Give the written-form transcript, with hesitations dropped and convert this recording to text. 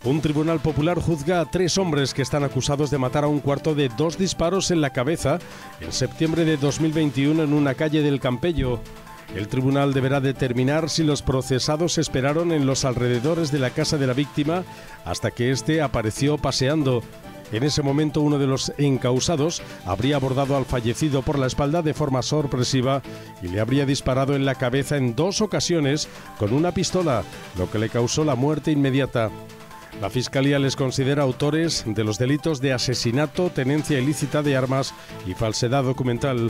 Un tribunal popular juzga a 3 hombres que están acusados de matar a un cuarto de 2 disparos en la cabeza en septiembre de 2021 en una calle del Campello. El tribunal deberá determinar si los procesados esperaron en los alrededores de la casa de la víctima hasta que éste apareció paseando. En ese momento, uno de los encausados habría abordado al fallecido por la espalda de forma sorpresiva y le habría disparado en la cabeza en 2 ocasiones con una pistola, lo que le causó la muerte inmediata. La Fiscalía les considera autores de los delitos de asesinato, tenencia ilícita de armas y falsedad documental.